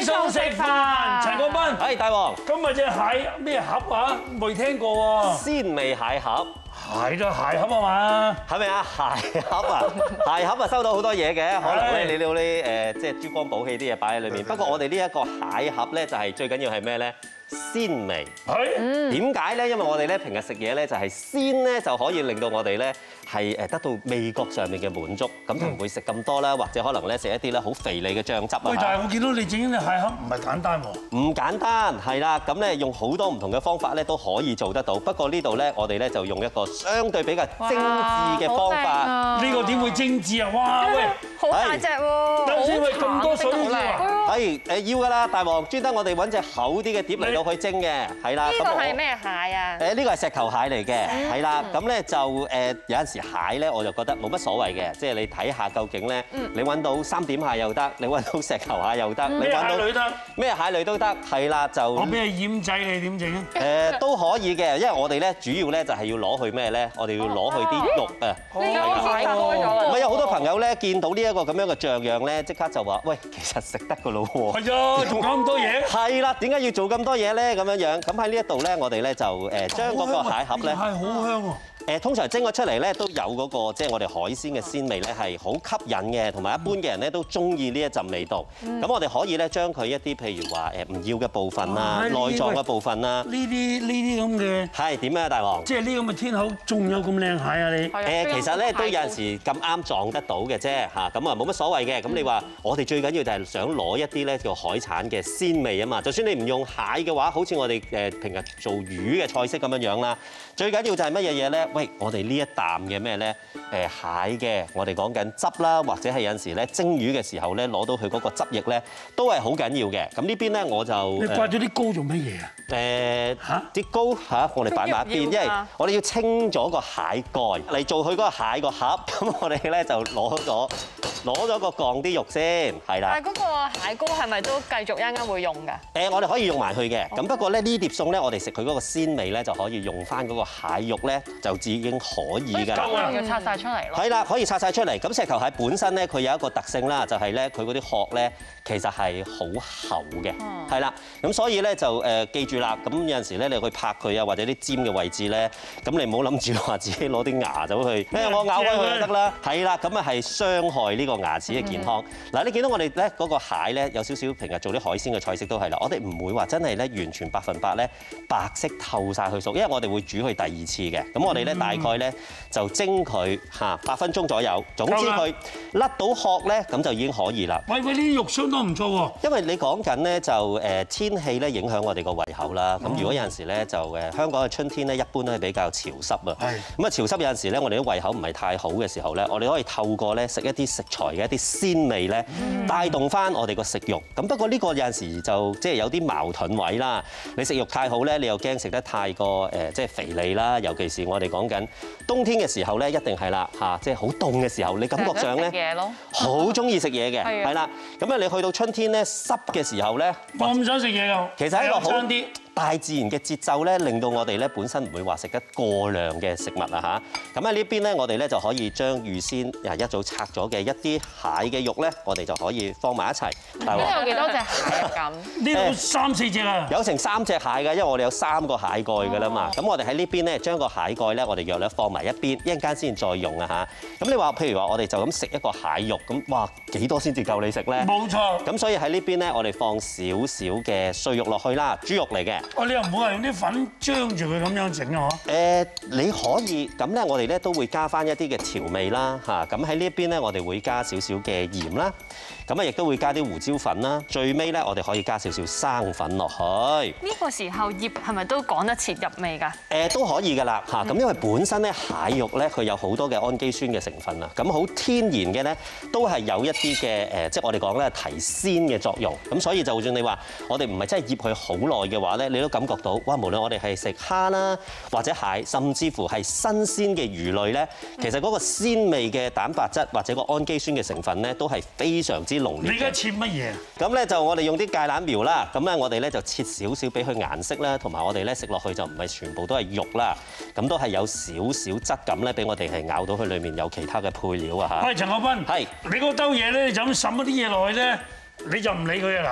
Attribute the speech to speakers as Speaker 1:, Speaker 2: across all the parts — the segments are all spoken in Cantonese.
Speaker 1: 餸食飯，陳國斌，
Speaker 2: 係大王，
Speaker 1: 今日隻蟹咩盒啊？未聽過喎。
Speaker 2: 鮮味蟹盒，
Speaker 1: 蟹都蟹盒啊嘛。
Speaker 2: 係咪啊？蟹盒啊，蟹盒啊收到好多嘢嘅，可能咧你到啲即係珠光寶氣啲嘢擺喺裏面。不過我哋呢一個蟹盒咧，就係最緊要係咩咧？鮮味。
Speaker 1: 係。
Speaker 2: 點解咧？因為我哋咧平日食嘢咧就係鮮咧就可以令到我哋咧係得到味覺上面嘅滿足，咁就唔會食咁多啦，或者可能咧食一啲咧好肥膩嘅醬汁啊。
Speaker 1: 喂，但係我見到你整嘅蟹盒唔係簡單喎。
Speaker 2: 唔簡單，係啦，咁咧用好多唔同嘅方法咧都可以做得到。不過呢度咧，我哋咧就用一個相對比較精緻嘅方法。
Speaker 1: 呢個點會精緻啊？哇！喂，
Speaker 3: 好大隻喎！
Speaker 1: 等先喂，咁多水要啊？
Speaker 2: 係要㗎啦，大王專登我哋揾隻厚啲嘅碟嚟到去蒸嘅，係啦。
Speaker 3: 呢個係咩蟹啊？
Speaker 2: 呢個係石球蟹嚟嘅，係啦。咁咧就有陣時蟹咧，我就覺得冇乜所謂嘅，即係你睇下究竟咧，你揾到三點蟹又得，你揾到石球蟹又得，你
Speaker 1: 咩
Speaker 2: 揾到
Speaker 1: 蟹類得？
Speaker 2: 咩蟹類都得，係啦就。
Speaker 1: 我俾你醃仔，你點整啊？
Speaker 2: 都可以嘅，因為我哋咧主要咧就係要攞去咩咧？我哋要攞去啲肉啊。
Speaker 3: 呢個蟹開咗啦。
Speaker 2: 唔係有好多朋友咧見到呢一個咁樣嘅像樣咧，即刻就話：喂，其實食得㗎咯喎。
Speaker 1: 係啊，仲搞咁多嘢。
Speaker 2: 係啦，點解要做咁多嘢咧？咁樣樣，咁喺呢一度咧，我哋咧就將嗰個蟹盒咧，
Speaker 1: 係好香喎。
Speaker 2: 通常蒸咗出嚟咧，都有嗰個即係我哋海鮮嘅鮮味咧，係好吸引嘅，同埋一般嘅人咧都中意呢一陣味道。咁我哋可以咧將佢一啲譬如話唔要嘅部分啦、內臟嘅部分啦，
Speaker 1: 呢啲咁嘅
Speaker 2: 係點啊，大王？
Speaker 1: 即係呢咁嘅天口，仲有咁靚蟹啊你？
Speaker 2: 其實咧都有陣時咁啱撞得到嘅啫嚇，咁啊冇乜所謂嘅。咁你話我哋最緊要就係想攞一啲咧叫海產嘅鮮味啊嘛。就算你唔用蟹嘅話，好似我哋平日做魚嘅菜式咁樣樣啦，最緊要就係乜嘢嘢咧？喂，我哋呢一啖嘅咩咧？蟹嘅，我哋講緊汁啦，或者係有陣時咧蒸魚嘅時候咧，攞到佢嗰個汁液咧，都係好緊要嘅。咁呢邊咧我就
Speaker 1: 你刮咗啲膏做乜嘢啊？
Speaker 2: 啲膏嚇，我哋擺埋一邊，因為我哋要清咗個蟹蓋嚟做佢嗰個蟹個盒。咁我哋咧就攞咗個鋼啲肉先，係啦。
Speaker 3: 但係嗰個蟹膏係咪都繼續一陣間會用㗎？
Speaker 2: 我哋可以用埋佢嘅。咁不過咧呢碟餸咧，我哋食佢嗰個鮮味咧，就可以用翻嗰個蟹肉咧，就已經可以㗎啦。
Speaker 3: 要拆晒出嚟咯。
Speaker 2: 係啦，可以拆晒出嚟。咁石球蟹本身咧，佢有一個特性啦，就係咧佢嗰啲殼咧，其實係好厚嘅，係啦。咁所以咧就記住啦。咁有陣時咧，你去拍佢啊，或者啲尖嘅位置咧，咁你唔好諗住話自己攞啲牙走去，我咬開佢就得啦。係啦，咁啊係傷害呢個牙齒嘅健康。嗱，你見到我哋咧嗰個蟹咧，有少少平日做啲海鮮嘅菜式都係啦。我哋唔會話真係咧完全100%咧白色透晒佢熟，因為我哋會煮佢第二次嘅。咁我哋咧大概咧就蒸佢8分鐘左右。總之佢甩到殼咧，咁就已經可以啦。
Speaker 1: 喂，呢啲肉相當唔錯喎。
Speaker 2: 因為你講緊咧就天氣咧影響我哋個胃口啦。咁如果有陣時咧就香港嘅春天咧一般都係比較潮濕啊。係。咁啊潮濕有陣時咧，我哋啲胃口唔係太好嘅時候咧，我哋可以透過咧食一啲食材嘅一啲鮮味咧，帶動翻我哋個食慾。咁不過呢個有陣時就即係有啲矛盾位啦。你食肉太好咧，你又驚食得太過即係肥膩啦。尤其是我哋講緊冬天嘅時候咧，一定係啦嚇，即係好凍嘅時候，你感覺上咧好中意食嘢嘅，係啦。咁啊，你去到春天咧濕嘅時候咧，
Speaker 1: 我唔想食嘢㗎。
Speaker 2: 其實係一個好大自然嘅節奏咧，令到我哋咧本身唔會話食得過量嘅食物啊嚇。咁喺呢邊咧，我哋咧就可以將預先一早拆咗嘅一啲蟹嘅肉咧，我哋就可以放埋一齊。
Speaker 3: 呢度有幾多隻蟹啊？咁
Speaker 1: 呢度3、4隻啊？
Speaker 2: 有成3隻蟹㗎，因為我哋有3個蟹蓋㗎啦嘛。咁我哋喺呢邊咧，將個蟹蓋咧，我哋約略放埋一邊，一陣間先再用啊嚇。咁你話譬如話，我哋就咁食一個蟹肉，咁哇幾多先至夠你食咧？冇錯。咁所以喺呢邊咧，我哋放少少嘅碎肉落去啦，豬肉嚟嘅。
Speaker 1: 你又唔好係用啲粉漿住佢咁樣整啊？
Speaker 2: 你可以咁咧，我哋咧都會加翻一啲嘅調味啦嚇。咁喺呢一邊咧，我哋會加少少嘅鹽啦。咁啊，亦都會加啲胡椒粉啦。最尾咧，我哋可以加少少生粉落去。
Speaker 3: 呢個時候醃係咪都趕得切入味㗎？
Speaker 2: 都可以㗎啦嚇。咁因為本身咧蟹肉咧，佢有好多嘅氨基酸嘅成分啊。咁好天然嘅咧，都係有一啲嘅即係我哋講咧提鮮嘅作用。咁所以就算你話我哋唔係真係醃佢好耐嘅話咧，你都感覺到哇！無論我哋係食蝦啦，或者蟹，甚至乎係新鮮嘅魚類咧，其實嗰個鮮味嘅蛋白質或者個氨基酸嘅成分咧，都係非常之濃烈。
Speaker 1: 你而家切乜嘢？
Speaker 2: 咁咧就我哋用啲芥蘭苗啦，咁咧我哋咧就切少少俾佢顏色啦，同埋我哋咧食落去就唔係全部都係肉啦，咁都係有少少質感咧，俾我哋係咬到佢裡面有其他嘅配料啊嚇。
Speaker 1: 喂，陳國斌，係你嗰兜嘢咧，你就咁滲一啲嘢落去咧，你就唔理佢啊嗱。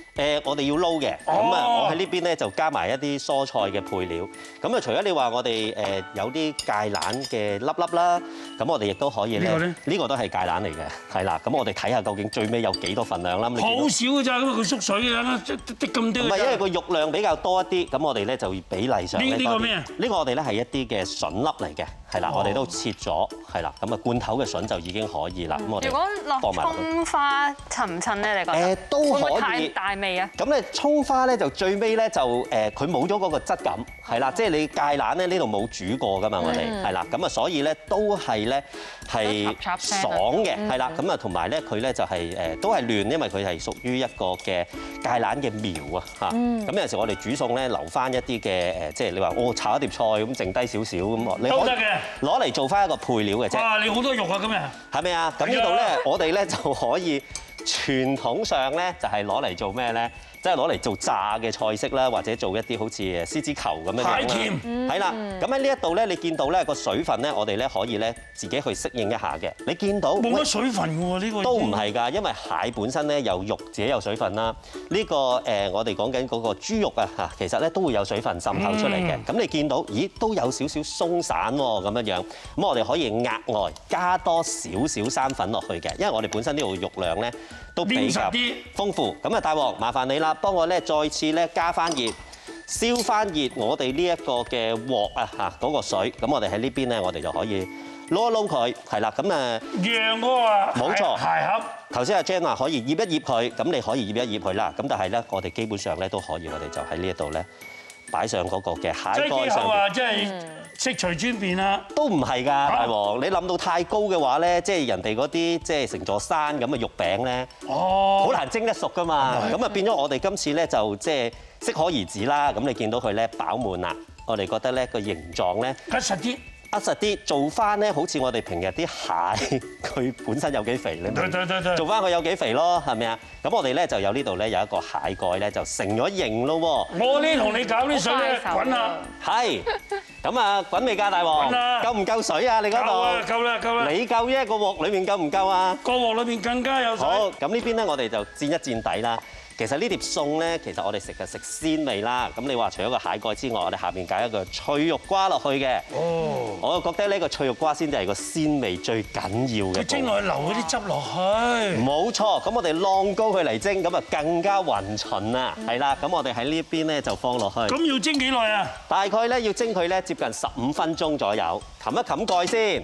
Speaker 2: 我哋要撈嘅，咁啊，我喺呢邊咧就加埋一啲蔬菜嘅配料。咁啊，除咗你話我哋有啲芥蘭嘅粒粒啦，咁我哋亦都可以咧。呢個都係芥蘭嚟嘅，係啦。咁我哋睇下究竟最尾有幾多份量啦。
Speaker 1: 好少㗎咋，咁佢縮水嘅，滴咁多。
Speaker 2: 唔係，因為個肉量比較多一啲，咁我哋咧就比例上
Speaker 1: 呢個咩啊？
Speaker 2: 呢個我哋咧係一啲嘅筍粒嚟嘅，係啦，我哋都切咗，係啦。咁啊，罐頭嘅筍就已經可以啦。咁我哋
Speaker 3: 如果落葱花襯唔襯咧？你覺得？
Speaker 2: 都可以。
Speaker 3: 太大味啊！
Speaker 2: 咁咧，葱花咧就最尾咧就佢冇咗嗰個質感，係啦，即係你芥蘭咧呢度冇煮過㗎嘛，我哋係啦，咁啊所以咧都係咧係爽嘅，係啦，咁啊同埋咧佢咧就係都係嫩，因為佢係屬於一個嘅芥蘭嘅苗啊嚇。咁有陣時我哋煮餸咧留翻一啲嘅即係你話炒一碟菜咁剩低少少咁，你
Speaker 1: 都得嘅，
Speaker 2: 攞嚟做翻一個配料嘅啫。
Speaker 1: 哇！你好多肉啊，咁啊，
Speaker 2: 係咪啊？咁呢度咧我哋咧就可以。傳統上咧就係攞嚟做咩咧？即係攞嚟做炸嘅菜式啦，或者做一啲好似獅子球咁樣樣啦。
Speaker 1: 蟹鉗
Speaker 2: 係啦，咁喺呢一度咧，你見到咧個水分咧，我哋咧可以咧自己去適應一下嘅。你見到
Speaker 1: 冇乜水分喎呢個？都
Speaker 2: 唔係㗎，因為蟹本身咧有肉，自己有水分啦。呢個我哋講緊嗰個豬肉啊嚇，其實咧都會有水分滲透出嚟嘅。咁你見到，咦都有少少鬆散喎咁樣樣。咁我哋可以額外加多少少生粉落去嘅，因為我哋本身呢度肉量咧都比較豐富。咁啊，大王麻煩你啦，幫我咧再次咧加翻熱，燒翻熱我哋呢一個嘅鑊啊嚇嗰個水。咁我哋喺呢邊咧，我哋就可以撈一撈佢，係啦。咁誒，
Speaker 1: 釀嗰個
Speaker 2: 冇錯，
Speaker 1: 鞋盒。
Speaker 2: 頭先阿 Jan 話可以醃一醃佢，咁你可以醃一醃佢啦。咁但係咧，我哋基本上咧都可以，我哋就喺呢一度咧擺上嗰個嘅蟹蓋上邊。
Speaker 1: 即係悉隨尊便啦。
Speaker 2: 都唔係㗎，大王，你諗到太高嘅話咧，即係人哋嗰啲即係成座山咁嘅肉餅咧，好難蒸得熟㗎嘛。咁啊變咗我哋今次咧就即係適可而止啦。咁你見到佢咧飽滿啦，我哋覺得咧個形狀咧
Speaker 1: 緊實啲。
Speaker 2: 實啲，做翻咧好似我哋平日啲蟹，佢本身有幾肥，你明？做翻佢有幾肥咯，係咪啊？咁我哋咧就有呢度咧有一個蟹蓋咧就成咗型咯喎。
Speaker 1: 我呢同你搞啲水咧滾啦。
Speaker 2: 係。咁啊，滾未㗎，大王？夠唔夠水啊？你嗰度？
Speaker 1: 夠啦，夠啦，夠啦。
Speaker 2: 你夠啫，個鑊裏面夠唔夠啊？
Speaker 1: 個鑊裏面更加有水。
Speaker 2: 好，咁呢邊咧我哋就煎一煎底啦。其實呢碟餸咧，其實我哋食就食鮮味啦。咁你話除咗個蟹蓋之外，我哋下邊加一個脆肉瓜落去嘅。哦，我覺得呢個脆肉瓜先至係個鮮味最緊要嘅。
Speaker 1: 佢蒸落去流嗰啲汁落去。
Speaker 2: 冇錯，咁我哋晾高佢嚟蒸，咁啊更加勻勻啊。係啦，咁我哋喺呢邊咧就放落去。
Speaker 1: 咁要蒸幾耐啊？
Speaker 2: 大概咧要蒸佢咧接近15分鐘左右，冚一冚蓋先。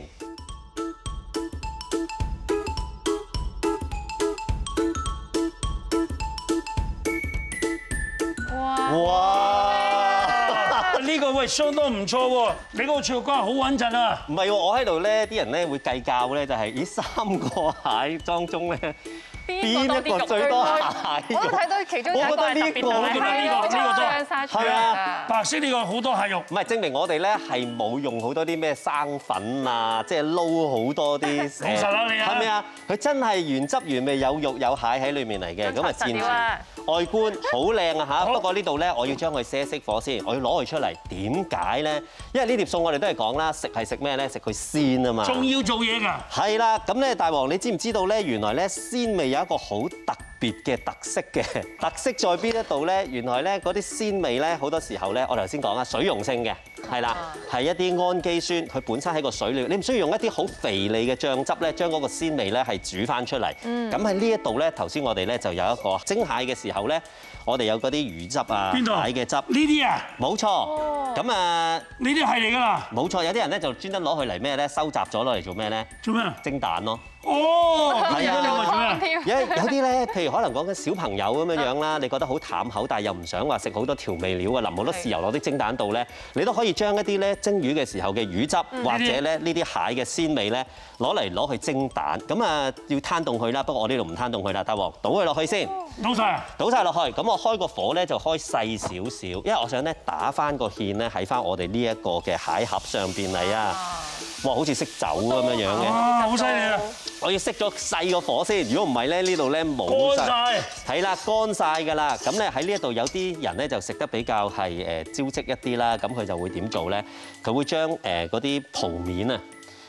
Speaker 2: 哇！
Speaker 1: 呢個喂相當唔錯喎，你嗰個脆肉瓜好穩陣啊！
Speaker 2: 唔係喎，我喺度咧，啲人咧會計較咧，就係呢3個蟹當中咧，邊一個最多蟹肉？
Speaker 3: 我都睇到其中一個係特別大，
Speaker 1: 呢個多，
Speaker 3: 係啊，
Speaker 1: 白色呢個好多蟹肉。
Speaker 2: 唔係證明我哋咧係冇用好多啲咩生粉啊，即係撈好多啲。
Speaker 1: 老實啦你啊！
Speaker 2: 係咪啊？佢真係原汁原味，有肉有蟹喺裡面嚟嘅，咁啊煎住。外觀好靚啊嚇！不過呢度咧，我要將佢熄火先，我要攞佢出嚟。點解咧？因為呢碟餸我哋都係講啦，食係食咩咧？食佢鮮啊嘛。
Speaker 1: 仲要做嘢㗎。係
Speaker 2: 啦，咁咧大王，你知唔知道咧？原來咧鮮味有一個好特別嘅特色嘅，特色在邊一度咧？原來咧嗰啲鮮味咧，好多時候咧，我頭先講啦，水溶性嘅，係啦，係一啲氨基酸，佢本身喺個水裏，你唔需要用一啲好肥膩嘅醬汁咧，將嗰個鮮味咧係煮翻出嚟。咁喺呢一度咧，頭先我哋咧就有一個蒸蟹嘅時候咧，我哋有嗰啲魚汁啊，
Speaker 1: 邊度？
Speaker 2: 蟹嘅汁。呢
Speaker 1: 啲啊？
Speaker 2: 冇錯。咁啊，
Speaker 1: 呢啲係嚟㗎啦。
Speaker 2: 冇錯，有啲人咧就專登攞佢嚟咩咧？收集咗攞嚟做咩咧？
Speaker 1: 做咩？
Speaker 2: 蒸蛋咯。
Speaker 1: 哦，
Speaker 2: 係啊，
Speaker 3: 有
Speaker 2: 啲咧，譬如可能講緊小朋友咁樣樣啦，你覺得好淡口，但係又唔想話食好多調味料啊，淋好多豉油落啲蒸蛋度咧，你都可以將一啲咧蒸魚嘅時候嘅魚汁，或者咧呢啲蟹嘅鮮味咧，攞去蒸蛋。咁啊，要攤凍佢啦，不過我呢度唔攤凍佢啦，大王倒佢落去先。倒晒落去。咁我開個火咧就開細少少，因為我想咧打翻個芡咧喺翻我哋呢一個嘅蟹盒上邊嚟啊！哇，好似識走咁樣樣嘅。
Speaker 1: 哇，好犀利啊！
Speaker 2: 我要熄咗細個火先，如果唔係咧，呢度咧冇晒。係啦，乾晒㗎啦。咁咧喺呢一度有啲人咧就食得比較係招積一啲啦，咁佢就會點做咧？佢會將嗰啲蒲面啊，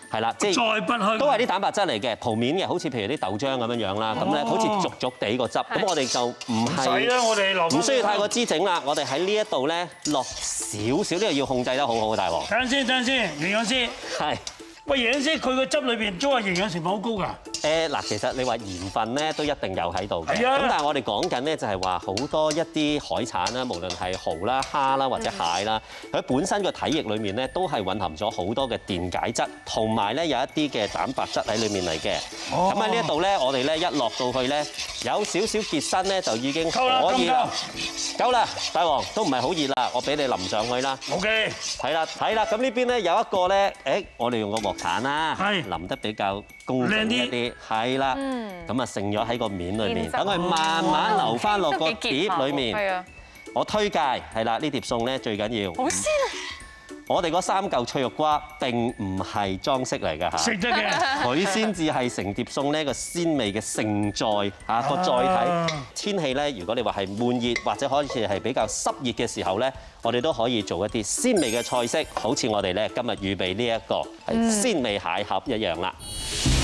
Speaker 2: 係啦，即係
Speaker 1: 再不去
Speaker 2: 都係啲蛋白質嚟嘅，塗面嘅，好似譬如啲豆漿咁樣樣啦，咁咧好似濁濁地個汁，咁我哋就唔係
Speaker 1: 使啦，我哋落
Speaker 2: 唔需要太過滋整啦，我哋喺呢一度咧落少少，呢個要控制得好好，大王。
Speaker 1: 等陣先，營養師。
Speaker 2: 係。
Speaker 1: 喂，營養師，佢個汁裏邊都係營養成分好高㗎。
Speaker 2: 嗱，其實你話鹽分咧都一定有喺度嘅。
Speaker 1: 係啊。
Speaker 2: 咁但係我哋講緊咧就係話好多一啲海產啦，無論係蠔啦、蝦啦或者蟹啦，佢本身個體液裡面咧都係蘊含咗好多嘅電解質，同埋咧有一啲嘅蛋白質喺裡面嚟嘅。咁喺呢一度咧，我哋咧一落到去咧，有少少結身咧就已經可以啦。夠啦，大王都唔係好熱啦，我俾你淋上去啦。
Speaker 1: OK。
Speaker 2: 係啦，咁呢邊咧有一個咧，我哋用個鑊鏟啦，淋得比較工整一啲，係啦，咁啊剩咗喺個面裏面，等佢慢慢流翻落個碟裏面。係啊，我推介係啦，呢碟餸咧最緊要。好鮮啊！我哋嗰3嚿脆肉瓜並唔係裝飾嚟㗎嚇，
Speaker 1: 食得嘅，
Speaker 2: 佢先至係成碟餸呢個鮮味嘅盛載嚇個載體。天氣咧，如果你話係悶熱或者可以係比較濕熱嘅時候咧，我哋都可以做一啲鮮味嘅菜式，好似我哋咧今日預備呢一個係鮮味蟹盒一樣啦。